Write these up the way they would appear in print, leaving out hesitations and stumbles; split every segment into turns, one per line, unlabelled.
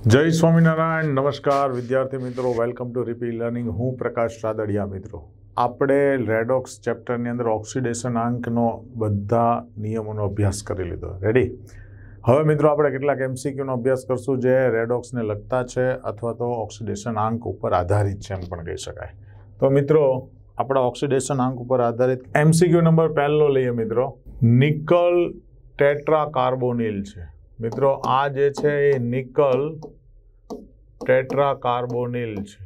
જય સ્વામિનારાયણ. નમસ્કાર વિદ્યાર્થી મિત્રો, વેલકમ ટુ રીપી લર્નિંગ. હું પ્રકાશ રાદડિયા. મિત્રો, આપણે રેડોક્સ ચેપ્ટરની અંદર ઓક્સિડેશન આંકનો બધા નિયમોનો અભ્યાસ કરી લીધો. રેડી? હવે મિત્રો આપણે કેટલાક એમસીક્યુનો અભ્યાસ કરશું જે રેડોક્સને લગતા છે અથવા તો ઓક્સિડેશન આંક ઉપર આધારિત છે એમ પણ કહી શકાય. તો મિત્રો આપણા ઓક્સિડેશન આંક ઉપર આધારિત એમસીક્યુ નંબર પહેલો લઈએ. મિત્રો, નિકલ ટેટ્રાકાર્બોનિલ છે. મિત્રો આ જે છે એ નિકલ ટેટ્રાકાર્બોનિલ છે.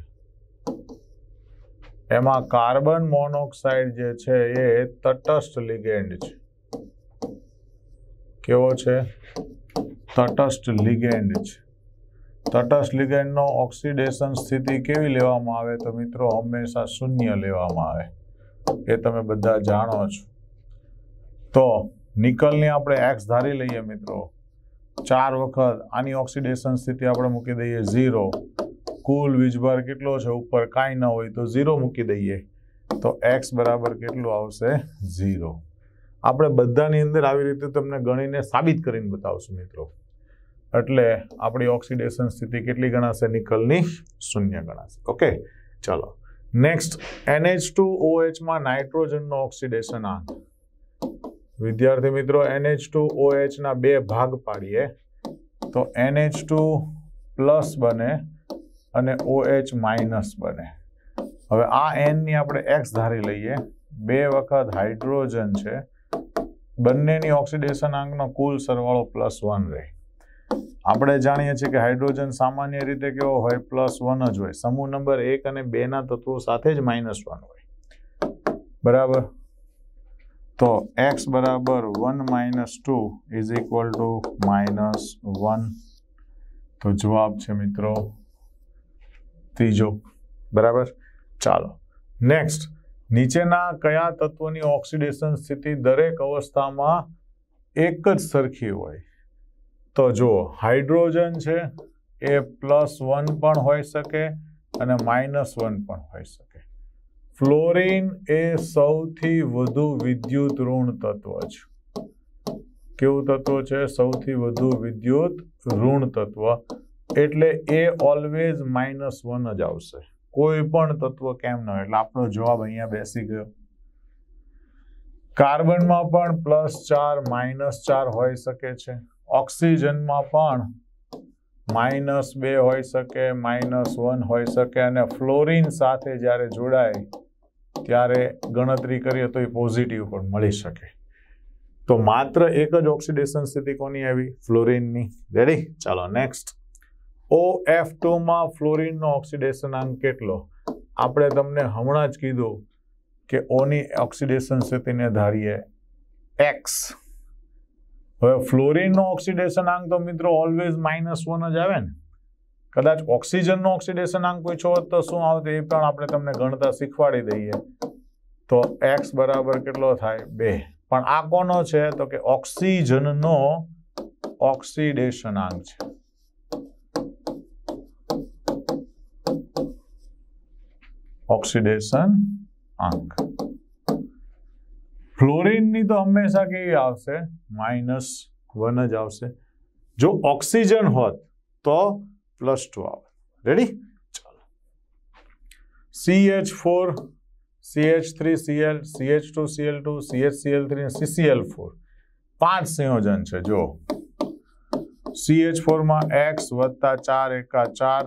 એમાં કાર્બન મોનોક્સાઇડ જે છે એ તટસ્થ લિગેન્ડ છે. કેવો છે? તટસ્થ લિગેન્ડ છે. તટસ્થ લિગેન્ડનો ઓક્સિડેશન સ્થિતિ કેવી લેવામાં આવે? તો મિત્રો હંમેશા શૂન્ય લેવામાં આવે. એ તમે બધા જાણો છો. તો નિકલની આપણે એક્સ ધારી લઈએ. મિત્રો 4 વખત આની ઓક્સિડેશન સ્થિતિ આપણે મૂકી દઈએ 0. કુલ વીજભાર કેટલો છે? ઉપર કાંઈ ન હોય તો 0 મૂકી દઈએ તો x બરાબર કેટલું આવશે? 0. આપણે બધાની અંદર આવી રીતે તમને ગણીને સાબિત કરીને બતાવશું મિત્રો. એટલે આપણી ઓક્સિડેશન સ્થિતિ કેટલી ગણાશે? નિકલની શૂન્ય ગણાશે. ઓકે, ચલો નેક્સ્ટ. NH2OH માં નાઇટ્રોજનનો ઓક્સિડેશન આંક. વિદ્યાર્થી મિત્રો, NH2OH ના 2 ભાગ પાડીએ તો NH2 પ્લસ બને અને OH માઇનસ બને. હવે આ N ની આપણે X ધારી લઈએ. 2 વખત હાઇડ્રોજન છે. બંનેની ઓક્સિડેશન આંકનો કુલ સરવાળો +1 રહે. આપણે જાણીએ છીએ કે હાઇડ્રોજન સામાન્ય રીતે કેવો હોય? +1 જ હોય. સમૂહ નંબર 1 અને 2 ના તત્વો સાથે જ -1 હોય. બરાબર? તો x બરાબર 1 - 2 ઇઝ ઇક્વલ ટુ -1. તો જવાબ છે મિત્રો ત્રીજો. બરાબર? ચાલો નેક્સ્ટ. નીચેના કયા તત્વની ઓક્સિડેશન સ્થિતિ દરેક અવસ્થામાં એક જ સરખી હોય? તો જો હાઇડ્રોજન છે એ +1 પણ હોઈ શકે અને -1 પણ હોઈ શકે. ફ્લોરિન એ સૌથી વધુ વિદ્યુત ઋણ તત્વ છે. કેવું તત્વ છે? સૌથી વધુ વિદ્યુત ઋણ તત્વ. એટલે એ ઓલવેઝ -1 જ આવશે. કોઈ પણ તત્વ કેમ ન હોય. એટલે આપણો જવાબ અહીંયા બેસી ગયો. કાર્બનમાં પણ +4 -4 હોઈ શકે છે. ઓક્સિજનમાં પણ -2 હોઈ શકે, -1 હોઈ શકે. અને ફ્લોરિન સાથે જ્યારે જોડાય ત્યારે ગણતરી કરીએ તો એ પોઝિટિવ પણ મળી શકે. તો માત્ર એક જ ઓક્સિડેશન સ્થિતિ કોની આવી? ફ્લોરિનની. રેડી? ચાલો નેક્સ્ટ. OF2 માં ફ્લોરિનનો ઓક્સિડેશન આંક કેટલો? આપણે તમને હમણાં જ કીધું કે ઓની ઓક્સિડેશન સ્થિતિને ધારીએ x. હવે ફ્લોરિનનો ઓક્સિડેશન આંક તો મિત્રો ઓલવેઝ -1 જ આવે ને. કદાચ ઓક્સિજનનો ઓક્સિડેશન આંક પૂછો હોત તો શું આવત? એ પણ આપણે તમને ગણતા શીખવાડી દઈએ. તો x બરાબર કેટલો થાય? 2. પણ આ કોનો છે? તો કે ઓક્સિજનનો ઓક્સિડેશન આંક છે. ઓક્સિડેશન આંક. ફ્લોરિનની તો હંમેશા કેવી આવશે? -1 જ આવશે. જો ઓક્સિજન હોત તો +2 આવે. રેડી? ચાલો. CH4 CH3Cl CH2Cl2 CHCl3 CCl4 5 સંયોજન છે. જો CH4 માં x + 4 × 4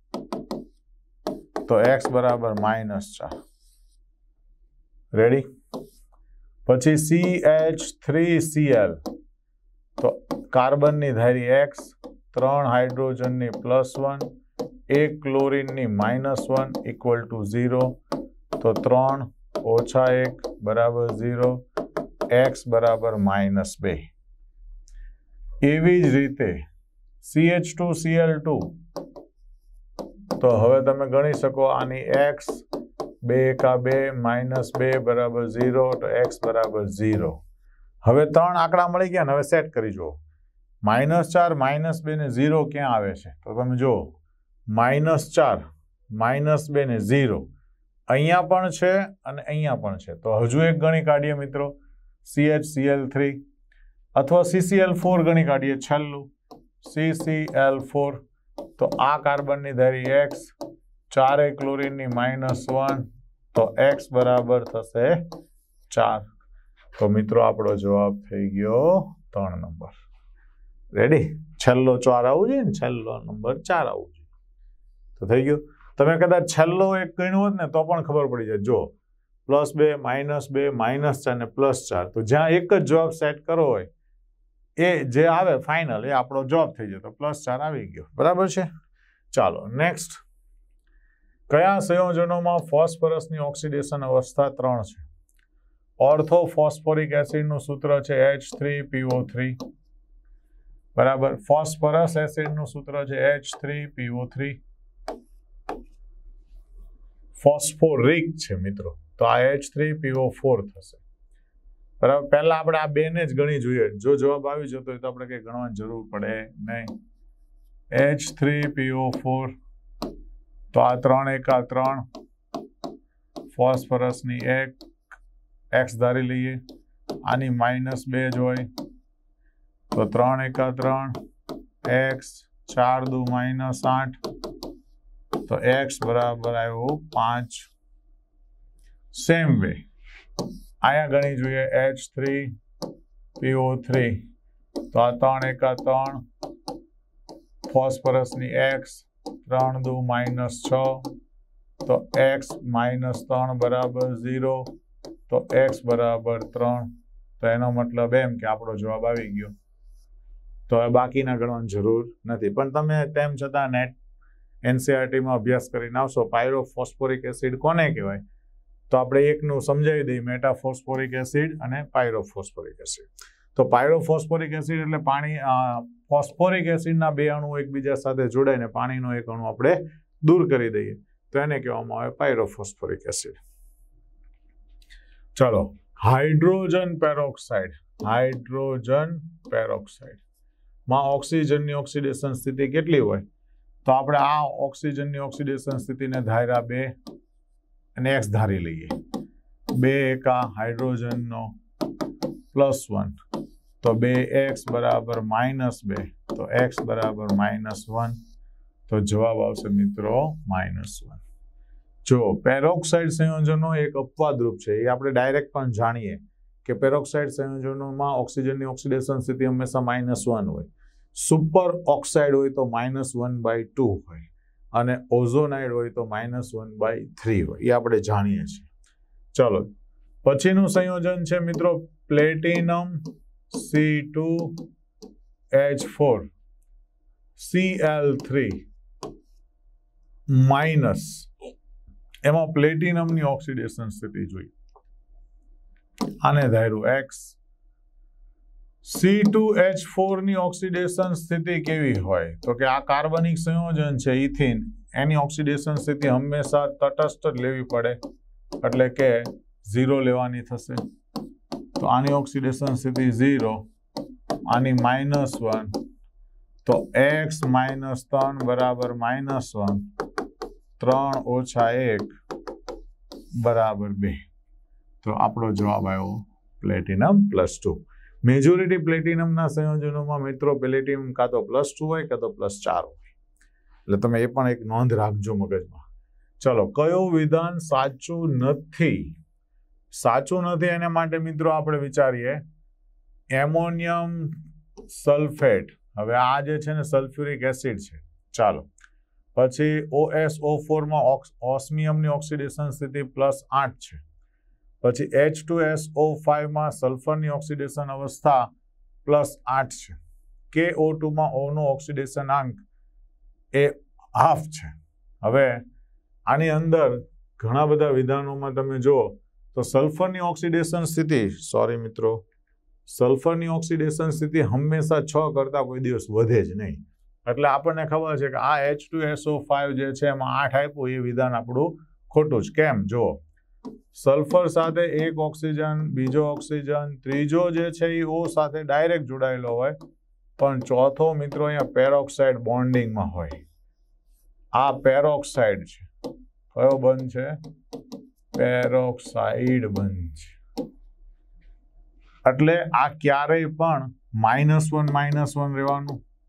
તો x બરાબર -4. રેડી? પછી CH3Cl તો કાર્બનની ધારી x, 3 હાઇડ્રોજનની +1, 1 ક્લોરીનની -1 ઇક્વલ ટુ 0. તો 3 - 1 બરાબર 0. x બરાબર -2. એવી જ રીતે CH2Cl2 તો હવે તમે ગણી શકો આની x 2 × 2 -2 બરાબર 0. તો x બરાબર 0. હવે 3 આંકડા મળી ગયા ને. હવે સેટ કરી જુઓ. -4 -2 ને 0 ક્યાં આવે છે? તો તમે જુઓ -4 -2 ને 0 અહીંયા પણ છે અને અહીંયા પણ છે. તો હજુ એક ગણી કાઢીએ મિત્રો. CHCl3 અથવા CCl4 ગણી કાઢીએ છેલ્લું. CCl4 તો આ કાર્બનની ધારી x, ચારેય ક્લોરીનની -1, તો x બરાબર થશે 4. તો મિત્રો આપણો જવાબ થઈ ગયો 3 નંબર. રેડી? છેલ્લો 4 આવવું જોઈએ ને, છેલ્લો નંબર 4 આવવું જોઈએ. તો થઈ ગયું. તમે કદાચ છેલ્લો એક ગણ્યો હોત ને તો પણ ખબર પડી જાય. જો +2 -2 -4 ને +4, તો જ્યાં એક જ જવાબ સેટ કરો હોય એ જે આવે ફાઇનલ એ આપણો જવાબ થઈ જાય. તો +4 આવી ગયો. બરાબર છે? ચાલો નેક્સ્ટ. કયા સંયોજનોમાં ફોસ્ફરસની ઓક્સિડેશન અવસ્થા 3 છે? ઓર્થો ફોસ્ફોરિક એસિડનું સૂત્ર છે H3PO3. બરાબર. ફોસ્ફરસ એસિડનું સૂત્ર છે H3PO3. ફોસ્ફોરિક છે મિત્રો, તો આ H3PO4 થશે. બરાબર. પહેલા આપણે આ બેને જ ગણી જોઈએ. જો જવાબ આવી જતો હોય તો આપણે કંઈ ગણવાની જરૂર પડે નહીં. H3PO4, તો આ 3 × 3, ફોસ્ફરસની x ધારી લઈએ, આની -2 જ હોય, તો 3 × 3 x, 4 × 2 -8, તો x બરાબર આવ્યો 5. સેમ વે અહીંયા ગણી જોઈએ H3PO3, તો આ 3 × 3, ફોસ્ફરસની x, 3 × 2 -6, તો x -3 બરાબર 0, તો x બરાબર 3. તો એનો મતલબ એમ કે આપણો જવાબ આવી ગયો. તો હવે બાકીના ગણવાની જરૂર નથી. પણ તમે તેમ છતાં નેટ NCERT-માં અભ્યાસ કરીને આવશો. પાયરોફોસ્ફોરિક એસિડ કોને કહેવાય? તો આપણે એકનું સમજાવી દઈએ, મેટાફોસ્ફોરિક એસિડ અને પાયરોફોસ્ફોરિક એસિડ. તો પાયરોફોસ્ફોરિક એસિડ એટલે પાણી, ફોસ્ફોરિક એસિડના 2 અણુ એકબીજા સાથે જોડાઈને પાણીનો એક અણુ આપણે દૂર કરી દઈએ, તો એને કહેવામાં આવે પાયરોફોસ્ફોરિક એસિડ. ચલો, હાઇડ્રોજન પેરોક્સાઇડ. હાઇડ્રોજન પેરોક્સાઇડ માં ઓક્સિજનની ઓક્સિડેશન સ્થિતિ કેટલી હોય? તો આપણે આ ઓક્સિજનની ઓક્સિડેશન સ્થિતિને ધાર્યા 2 અને x ધારી લઈએ. 2 એકા હાઇડ્રોજનનો +1, તો 2x બરાબર -2, તો x બરાબર -1, તો જવાબ આવશે મિત્રો -1. જો પેરોક્સાઇડ સંયોજનો એક અપવાદરૂપ છે, એ આપણે ડાયરેક્ટ પણ જાણીએ કે પેરોક્સાઇડ સંયોજનોમાં ઓક્સિજનની ઓક્સિડેશન સ્થિતિ હંમેશા -1 હોય. સુપર ઓક્સાઇડ હોય તો -1/2 હોય, અને ઓઝોનાઇડ હોય તો -1/3 હોય. એ આપણે જાણીએ છીએ. ચલો, પછીનું સંયોજન છે મિત્રો પ્લેટિનમ C2H4 Cl3 માઇનસ. એમાં પ્લેટિનમની ઓક્સિડેશન સ્થિતિ જોઈ, આને ધાર્યું x. C2H4 ની ઓક્સિડેશન સ્થિતિ કેવી હોય? તો કે આ કાર્બનિક સંયોજન છે ઇથિન, એની ઓક્સિડેશન સ્થિતિ હંમેશા તટસ્થ જ લેવી પડે, એટલે કે 0 લેવાની થશે. તો આની ઓક્સિડેશન સ્થિતિ 0, આની -1, તો x -3 બરાબર -1, 3 - 1 બરાબર 2. તો આપણો જવાબ આવ્યો પ્લેટિનમ +2. મેજોરિટી પ્લેટિનમના સંયોજનોમાં મિત્રો પ્લેટિનમ કાં તો +2 હોય કાં તો +4 હોય. એટલે તમે એ પણ એક નોંધ રાખજો મગજમાં. ચલો, કયો વિધાન સાચું નથી? સાચું નથી એના માટે મિત્રો આપણે વિચારીએ એમોનિયમ સલ્ફેટ. હવે આ જે છે ને સલ્ફ્યુરિક એસિડ છે. ચાલો, પછી OSO4 માં ઓસ્મિયમની ઓક્સિડેશન સ્થિતિ +8 છે. પછી H2SO5 માં સલ્ફરની ઓક્સિડેશન અવસ્થા +8 છે. KO2 માં O નો ઓક્સિડેશન આંક એ 1/2 છે. હવે આની અંદર ઘણા બધા વિધાનોમાં તમે જુઓ તો સલ્ફરની ઓક્સિડેશન સ્થિતિ, સોરી મિત્રો, સલ્ફરની ઓક્સિડેશન સ્થિતિ હંમેશા 6 કરતા કોઈ દિવસ વધે જ નહીં. એટલે આપણને ખબર છે કે આ H2SO5 જે છે એમાં 8 આપ્યું, એ વિધાન આપણું ખોટું જ. કેમ? જો સલ્ફર સાથે એક ઓક્સિજન, બીજો ઓક્સિજન, ત્રીજો જે છે એ O સાથે ડાયરેક્ટ જોડાયેલો હોય, પણ ચોથો મિત્રો અહીંયા પેરોક્સાઇડ બોન્ડિંગમાં હોય. આ પેરોક્સાઇડ છે. કયો બંધ છે? પેરોક્સાઇડ બંધ છે. એટલે આ ક્યારેય પણ -1 રહેવાનું,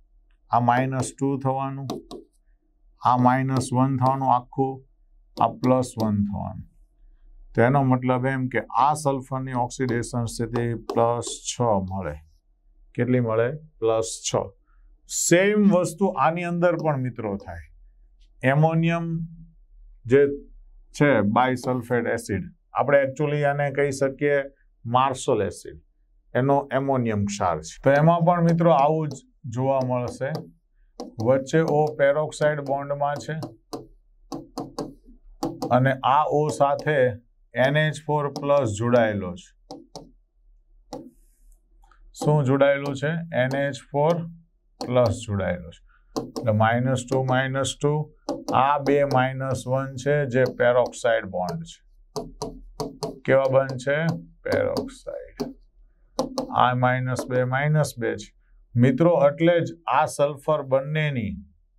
આ -2 થવાનું, આ -1 થવાનું આખું, આ +1 થવાનું. તેનો મતલબ એમ કે આ સલ્ફરની ઓક્સિડેશન સ્થિતિ +6 મળે. કેટલી મળે? +6. સેમ વસ્તુ આની અંદર પણ મિત્રો થાય. એમોનિયમ જે છે બાયસલ્ફેટ એસિડ, આપણે એકચ્યુઅલી આને કહી શકીએ માર્શલ એસિડ, એનો એમોનિયમ ક્ષાર છે. તો એમાં પણ મિત્રો આવું જ જોવા મળશે. વચ્ચે O પેરોક્સાઇડ બોન્ડમાં છે અને આ O સાથે NH4+ જોડાયેલો છે. શું જોડાયેલું છે? NH4+ જોડાયેલો છે. એટલે -2 આ બે -1 છે જે પેરોક્સાઇડ બોન્ડ છે. કેવા બંધ છે? પેરોક્સાઇડ. આ -2 છે મિત્રો. એટલે જ આ સલ્ફર બંનેની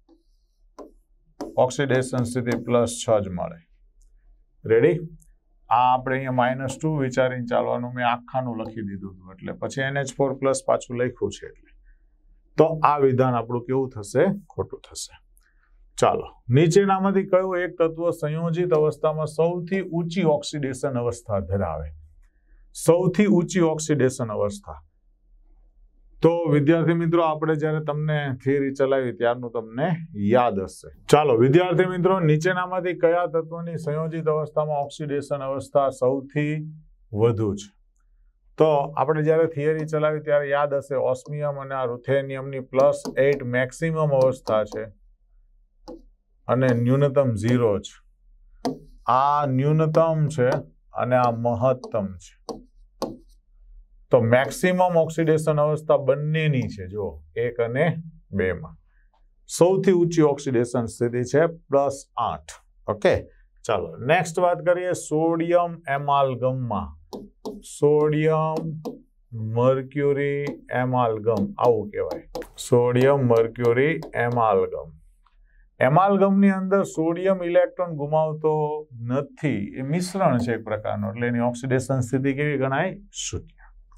ઓક્સિડેશન સ્થિતિ +6 જ મળે. રેડી? આ આપણે અહીંયા -2 વિચારીને ચાલવાનું. મેં આખાનું લખી દીધું હતું એટલે પછી NH4+ પાછું લખ્યું છે. એટલે તો આ વિધાન આપણું કેવું થશે? ખોટું થશે. ચાલો, નીચેનામાંથી કયું એક તત્વ સંયોજિત અવસ્થામાં સૌથી ઊંચી ઓક્સિડેશન અવસ્થા ધરાવે? સૌથી ઊંચી ઓક્સિડેશન અવસ્થા. તો વિદ્યાર્થી મિત્રો, આપણે જ્યારે તમને થિયરી ચલાવી ત્યારનું તમને યાદ હશે. ચાલો વિદ્યાર્થી મિત્રો, નીચેનામાંથી કયા તત્વની સંયોજિત અવસ્થામાં ઓક્સિડેશન અવસ્થા સૌથી વધુ છે? તો આપણે જ્યારે થિયરી ચલાવી ત્યારે યાદ હશે ઓસ્મિયમ અને આ રૂથેનિયમની +8 મેક્સિમમ અવસ્થા છે અને ન્યૂનતમ 0 છે. આ ન્યૂનતમ છે અને આ મહત્તમ છે. તો મેક્સિમમ ઓક્સિડેશન અવસ્થા બંનેની છે. જો 1 અને 2 માં સૌથી ઊંચી ઓક્સિડેશન સ્થિતિ છે +8. ઓકે, ચાલો નેક્સ્ટ વાત કરીએ સોડિયમ એમાલ્ગમમાં. સોડિયમ મર્ક્યુરી એમાલ્ગમ આવું કહેવાય. Sodium mercury એમાલ્ગમ. એમાલ્ગમની અંદર સોડિયમ ઇલેક્ટ્રોન ગુમાવતો નથી. એ મિશ્રણ છે એક પ્રકારનું. એટલે એની ઓક્સિડેશન સ્થિતિ કેવી ગણાય? 0.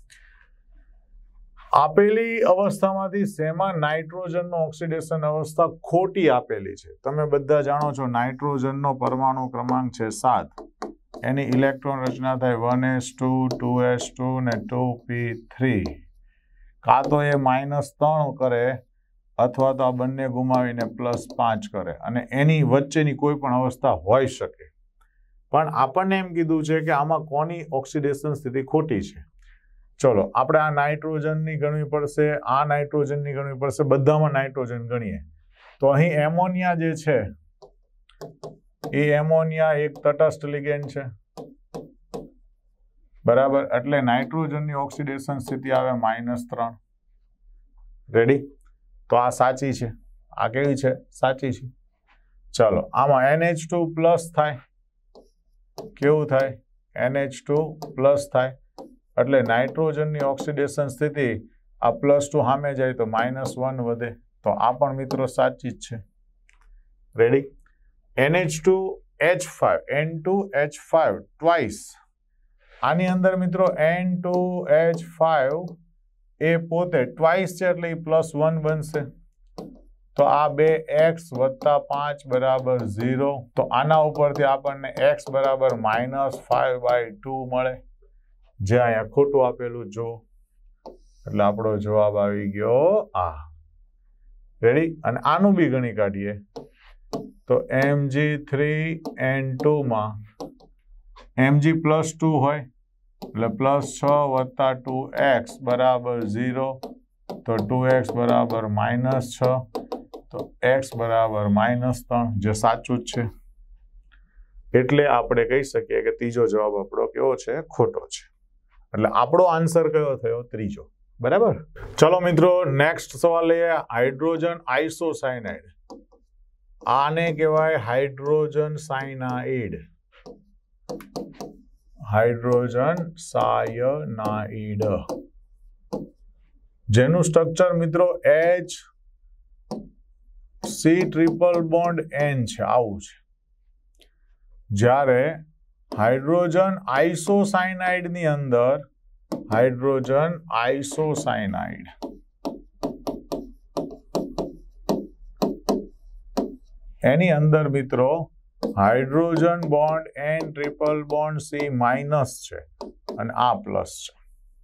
આપેલી અવસ્થામાંથી શેમાં નાઇટ્રોજનનો ઓક્સિડેશન અવસ્થા ખોટી આપેલી છે? તમે બધા જાણો છો નાઇટ્રોજનનો પરમાણુ ક્રમાંક છે 7. એની ઇલેક્ટ્રોન રચના થાય 1s2 2s2 ને 2p3. કાં તો એ -3 કરે અથવા તો આ બંને ગુમાવીને +5 કરે અને એની વચ્ચેની કોઈ પણ અવસ્થા હોઈ શકે. પણ આપણને એમ કીધું છે કે આમાં કોની ઓક્સિડેશન સ્થિતિ ખોટી છે? ચલો આપણે આ નાઇટ્રોજનની ગણવી પડશે, આ નાઇટ્રોજનની ગણવી પડશે, બધામાં નાઇટ્રોજન ગણીએ. તો અહીં એમોનિયા જે છે એ એમોનિયા એક તટસ્થ લિગેન્ડ છે, બરાબર. એટલે નાઇટ્રોજનની ઓક્સિડેશન સ્થિતિ આવે -3. રેડી? તો આ સાચી છે. આ કેવી છે? સાચી છે. ચાલો આમાં NH2+ થાય. કેવું થાય? NH2+ થાય. એટલે નાઇટ્રોજનની ઓક્સિડેશન સ્થિતિ આ +2 સામે જાય તો -1 વધે. તો આ પણ મિત્રો સાચી જ છે. રેડી? NH2H5 N2H5 twice. આની અંદર મિત્રો N2H5 એ પોતે ટ્વાઇસ છે એટલે +1 બનશે. તો આ 2x + 5 = 0. તો આના ઉપરથી આપણને x = -5/2 મળે. જે અહીંયા ખોટું આપેલું જો. એટલે આપણો જવાબ આવી ગયો આ. રેડી? અને આનું બી ગણી કાઢીએ તો Mg3N2 માં Mg +2 હોય એટલે +6 + 2x = 0. તો 2x = -6. તો x = -3, જે સાચું જ છે. એટલે આપણે કહી શકીએ કે ત્રીજો જવાબ આપણો કેવો છે? ખોટો છે. એટલે આપણો આન્સર કયો થયો? ત્રીજો. બરાબર. ચલો મિત્રો નેક્સ્ટ સવાલ લઈએ. Hydrogen isocyanide. આને કહેવાય હાઇડ્રોજન સાયનાઇડ. હાઇડ્રોજન સાયનાઇડ જેનું સ્ટ્રક્ચર મિત્રો H3+N છે. આવું છે. જ્યારે હાઇડ્રોજન આઇસોસાયનાઇડ ની અંદર હાઇડ્રોજન આઇસોસાયનાઇડ એની અંદર મિત્રો hydrogen bond N triple bond C minus છે અને આ પ્લસ છે.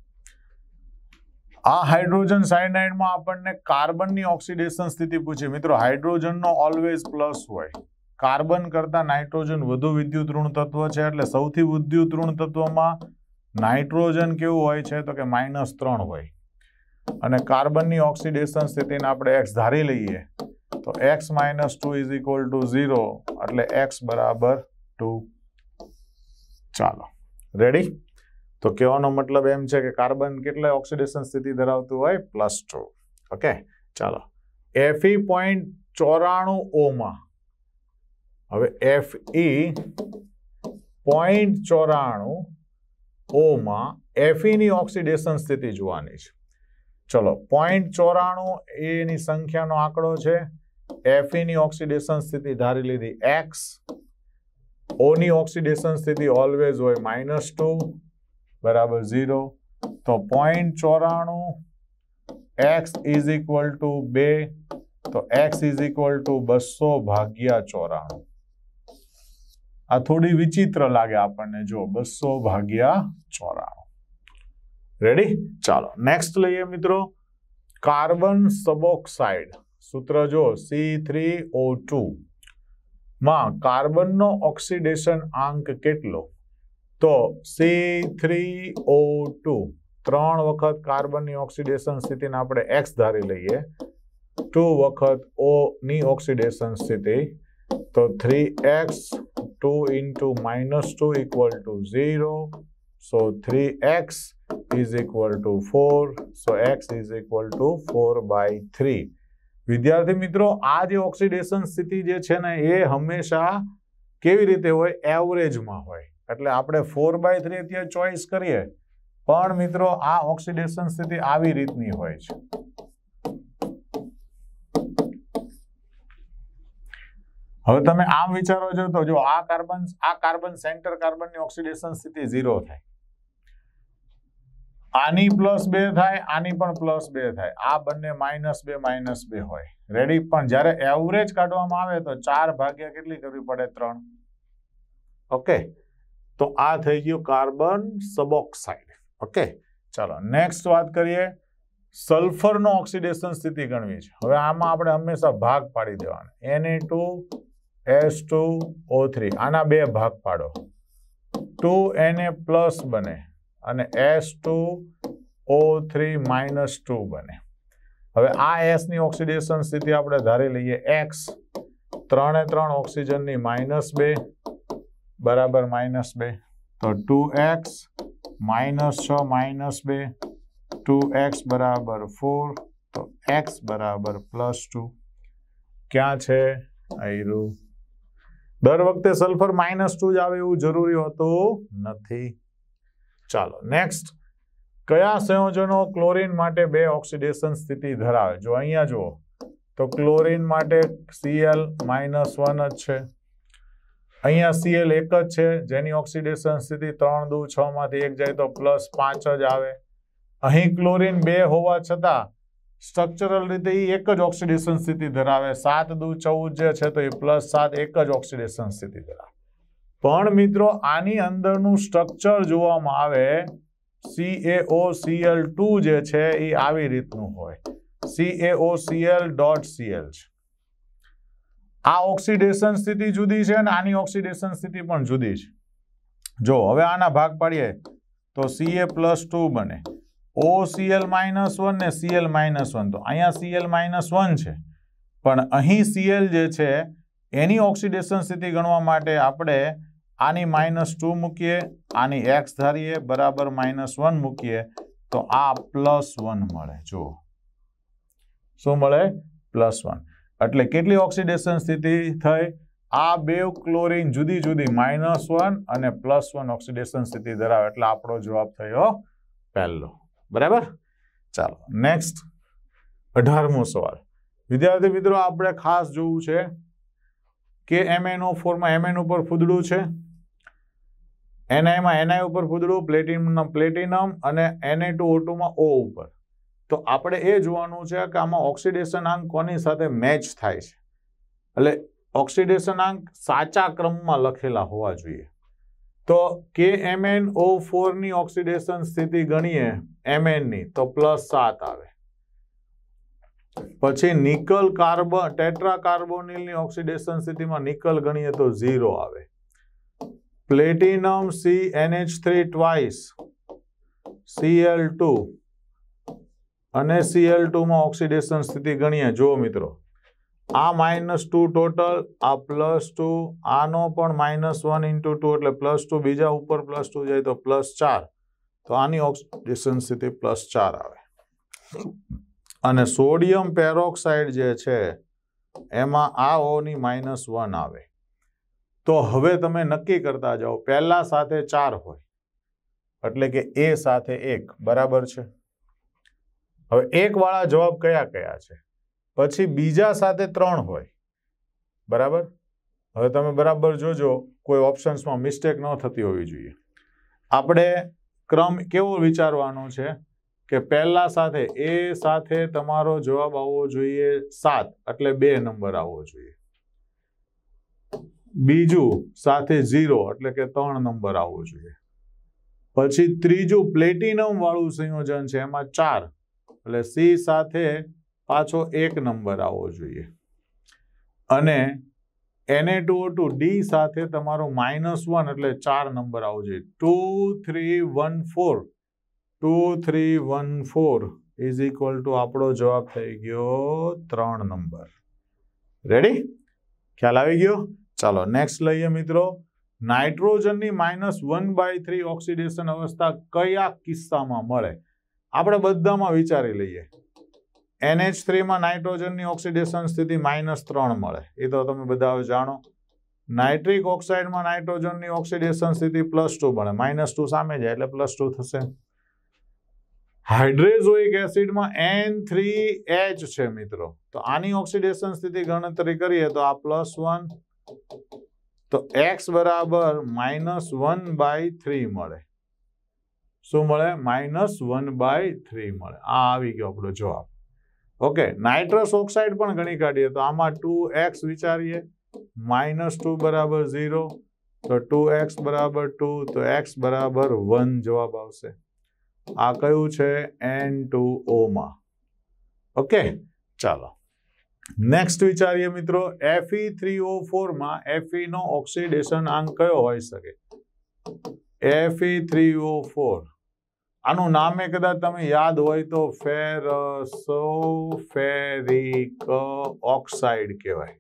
આ હાઇડ્રોજન સાયનાઇડમાં આપણને કાર્બનની ઓક્સિડેશન સ્થિતિ પૂછી. મિત્રો હાઇડ્રોજનનો ઓલવેઝ પ્લસ હોય. કાર્બન કરતા નાઇટ્રોજન વધુ વિદ્યુત ઋણ તત્વ છે, એટલે સૌથી વિદ્યુત ઋણ તત્વમાં નાઇટ્રોજન કેવું હોય છે તો કે -3 હોય. અને કાર્બનની ઓક્સિડેશન સ્થિતિને આપણે x ધારી લઈએ તો x - 2 = 0, એટલે x = 2. ચાલો રેડી. તો કહેવાનો મતલબ એમ છે કે કાર્બન કેટલા ઓક્સિડેશન સ્થિતિ ધરાવતું હોય? +2. ઓકે ચાલો. Fe.94 ઓમાં, હવે Fe.94 ઓમાં Fe ની ઓક્સિડેશન સ્થિતિ જોવાની છે. ચલો 0.94 એની સંખ્યાનો આંકડો છે. Fe ની ઓક્સિડેશન સ્થિતિ ધારી લીધી x. O ની ઓક્સિડેશન સ્થિતિ ઓલવેઝ હોય -2 બરાબર 0. તો 0.94 x = 2, તો x = 200 ભાગ્યા 94. આ થોડી વિચિત્ર લાગે આપણને. જો 200 ભાગ્યા 94. રેડી. ચાલો નેક્સ્ટ લઈએ મિત્રો. કાર્બન સબોક્સાઇડ સૂત્ર જો C3O2 માં કાર્બનનો ઓક્સિડેશન આંક કેટલો? તો C3O2 3 વખત કાર્બનની ઓક્સિડેશન સ્થિતિને આપણે x ધારી લઈએ. 2 વખત O ની ઓક્સિડેશન સ્થિતિ, તો 3x 2 × -2 = 0. So 3x = 4. So x = 4/3. વિદ્યાર્થી મિત્રો, આ જે ઓક્સિડેશન સ્થિતિ જે છે ને એ હંમેશા કેવી રીતે હોય? એવરેજમાં હોય. એટલે આપણે 4/3 ત્યાં ચોઈસ કરીએ, પણ મિત્રો આ ઓક્સિડેશન સ્થિતિ આવી રીતની હોય છે. હવે તમે આમ વિચારો છો તો જો આ કાર્બન સેન્ટર કાર્બનની ઓક્સિડેશન સ્થિતિ 0 થાય, આની +2 થાય, આની પણ +2 થાય, આ બંને -2 હોય. રેડી. પણ જ્યારે એવરેજ કાઢવામાં આવે તો 4 ભાગ્યા કેટલી કરવી પડે? 3. ઓકે. તો આ થઈ ગયું કાર્બન સબોક્સાઇડ. ઓકે ચાલો નેક્સ્ટ વાત કરીએ. સલ્ફરનો ઓક્સિડેશન સ્થિતિ ગણવી છે. હવે આમાં આપણે હંમેશા ભાગ પાડી દેવાના. Na2S2O3 આના 2 ભાગ પાડો. 2Na+ બને અને S2O3 -2 બને. હવે આ S ની ઓક્સિડેશન સ્થિતિ આપણે ધારી લઈએ x. 3 એ 3 ઓક્સિજનની -2 બરાબર -2. તો 2x -6 -2, 2x = 4. તો x = +2. ક્યાં છે? આયરું. દર વખતે સલ્ફર -2 જ આવે એવું જરૂરી હોતું નથી. ચાલો નેક્સ્ટ. કયા સંયોજનો ક્લોરીન માટે 2 ઓક્સિડેશન સ્થિતિ ધરાવે? જો અહીંયા જુઓ તો ક્લોરીન માટે Cl -1 જ છે. અહીંયા Cl એક જ છે, જેની ઓક્સિડેશન સ્થિતિ 3 દુ 6 માંથી 1 જાય તો +5 જ આવે. અહીં ક્લોરીન 2 હોવા છતાં સ્ટ્રક્ચરલ રીતે એક જ ઓક્સિડેશન સ્થિતિ ધરાવે. 7 દુ 14 જે છે તો એ +7 એક જ ઓક્સિડેશન સ્થિતિ ધરાવે. પણ મિત્રો આની અંદરનું સ્ટ્રક્ચર જોવામાં આવે CaOCl2 જે છે એ આવી રીતનું હોય. CaOCl.Cl છે. આ ઓક્સિડેશન સ્થિતિ જુદી છે અને આની ઓક્સિડેશન સ્થિતિ પણ જુદી છે. જો હવે આના ભાગ પાડીએ તો Ca+2 બને. OCl -1 ને Cl -1. તો અહીંયા Cl -1 છે, પણ અહીં Cl જે છે એની ઓક્સિડેશન સ્થિતિ ગણવા માટે આપણે આની -2 મૂકીએ, આની x ધારીએ, બરાબર -1 મૂકીએ તો આ +1 મળે. જુઓ શું મળે? +1. એટલે કેટલી ઓક્સિડેશન સ્થિતિ થઈ? આ 2 ક્લોરીન જુદી જુદી -1 અને +1 ઓક્સિડેશન સ્થિતિ ધરાવે. એટલે આપણો જવાબ થયો પહેલો. બરાબર. ચાલો નેક્સ્ટ 18મો સવાલ. વિદ્યાર્થી મિત્રો, આપણે ખાસ જોવું છે કે MnO4 માં Mn ઉપર ફૂદડું છે, Ni માં Ni ઉપર ફૂદડું, પ્લેટિનમ અને Na2O2 માં O ઉપર. તો આપણે એ જોવાનું છે કે આમાં ઓક્સિડેશન આંક કોની સાથે મેચ થાય છે. એટલે ઓક્સિડેશનાંક સાચા ક્રમમાં લખેલા હોવા જોઈએ. તો KMnO4 ની ઓક્સિડેશન સ્થિતિ ગણીએ Mn ની તો +7 આવે. પછી નિકલ કાર્બન ટેટ્રાકાર્બોનિલ ની ઓક્સિડેશન સ્થિતિમાં નિકલ ગણીએ તો 0 આવે. પ્લેટિનમ CnH3 ટ્વાઇસ Cl2 અને Cl2 માં ઓક્સિડેશન સ્થિતિ ગણીએ. જો મિત્રો આ -2 ટોટલ, આ +2, આનો પણ -1 × 2 એટલે +2, બીજા ઉપર +2 જાય તો +4, તો આની ઓક્સિડેશન સ્થિતિ +4 આવે. અને સોડિયમ પેરોક્સાઇડ જે છે એમાં આ O ની -1 આવે. તો હવે તમે નક્કી કરતા જાઓ, પહેલા સાથે 4 હોય એટલે કે A સાથે 1 બરાબર છે. હવે 1 વાળા જવાબ કયા કયા છે, પછી બીજા સાથે 3 હોય બરાબર. હવે તમે બરાબર જોજો કોઈ ઓપ્શન્સમાં મિસ્ટેક ન થતી હોવી જોઈએ. આપણે ક્રમ કેવો વિચારવાનો છે કે પહેલા સાથે A સાથે તમારો જવાબ આવવો જોઈએ 7 એટલે 2 નંબર આવવો જોઈએ. બીજું સાથે 0 એટલે કે 3 નંબર આવવો જોઈએ. પછી ત્રીજું પ્લેટિનમ વાળું સંયોજન છે એમાં 4 એટલે C સાથે પાછો 1 નંબર આવવો જોઈએ. અને Na2O2 D સાથે તમારો -1 એટલે 4 નંબર આવવો જોઈએ. 2 3 1 4 2 3 1 4 ઇઝ ઇક્વલ ટુ આપણો જવાબ થઈ ગયો 3 નંબર. રેડી? ખ્યાલ આવી ગયો? ચાલો નેક્સ્ટ લઈએ મિત્રો. નાઇટ્રોજનની -1/3 ઓક્સિડેશન અવસ્થા કયા કિસ્સામાં મળે? આપણે બધામાં વિચારી લઈએ. NH3 માં નાઇટ્રોજનની ઓક્સિડેશન સ્થિતિ -3 મળે, એ તો તમે બધા જાણો. નાઇટ્રિક ઓક્સાઇડમાં નાઇટ્રોજનની ઓક્સિડેશન સ્થિતિ +2 મળે, -2 સામે જાય એટલે +2 થશે. હાઇડ્રેઝોઇક એસિડમાં N3H છે મિત્રો, તો આની ઓક્સિડેશન સ્થિતિ ગણતરી કરીએ તો આ +1, તો X બરાબર -1/3 મળે. શું મળે? -1/3 મળે. આ આવી ગયો આપણો જવાબ. ઓકે, નાઇટ્રસ ઓક્સાઇડ પણ ગણી કાઢીએ તો આમાં 2x વિચારીએ, -2 બરાબર 0, તો 2x બરાબર 2, તો x બરાબર 1 જવાબ આવશે. આ કયું છે? N2O માં. ઓકે, ચાલો નેક્સ્ટ વિચારીએ મિત્રો. Fe3O4 માં Fe નો ઓક્સિડેશન અંક કયો હોઈ શકે? Fe3O4 આનું નામે કદાચ તમે યાદ હોય તો ફેરસોફેરિક ઓક્સાઇડ કહેવાય.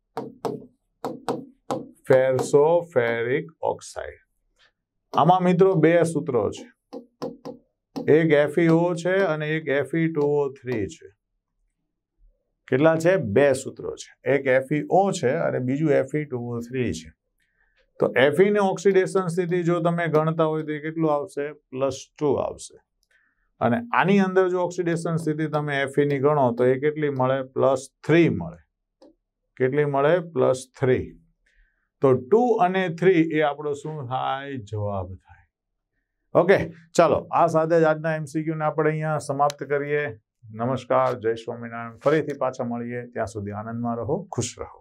Ferrosoferric oxide. આમાં મિત્રો 2 સૂત્રો છે, એક FeO છે અને એક Fe2O3 છે. કેટલા છે? 2 સૂત્રો છે, એક FeO છે અને બીજું Fe2O3 છે. તો Fe ની ઓક્સિડેશન સ્થિતિ જો તમે ગણતા હોય તો કેટલું આવશે? +2 આવશે. અને આની અંદર જો ઓક્સિડેશન સ્થિતિ તમે Fe ની ગણો તો એ કેટલી મળે? +3 મળે. કેટલી મળે? +3. તો 2 અને 3 એ આપણો શું થાય? જવાબ થાય. ઓકે, ચાલો આ સાથે જ આજના MCQ ને આપણે અહીંયા સમાપ્ત કરીએ. નમસ્કાર, જય સ્વામિનારાયણ. ફરીથી પાછા મળીએ, ત્યાં સુધી આનંદમાં રહો, ખુશ રહો.